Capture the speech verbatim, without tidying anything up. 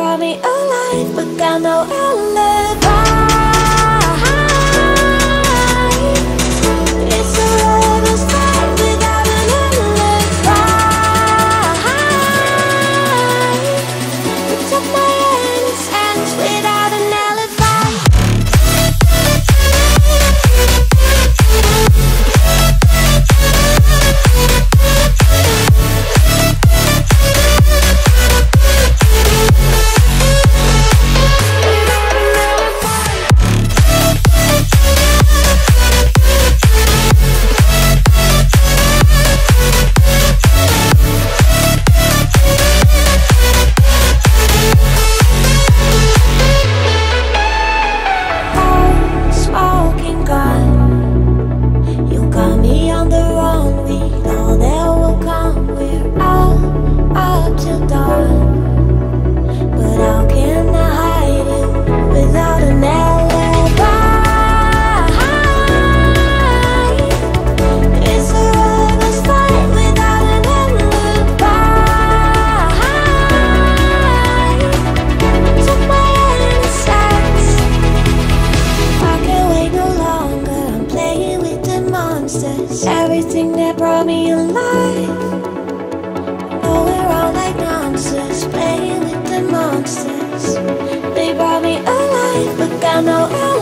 brought me alive, but got no alibi. It's a lover's fight without an alibi. You took my hands, hands without an alibi. Everything that brought me alive. Oh, we're all like monsters, playing with the monsters. They brought me alive, but got no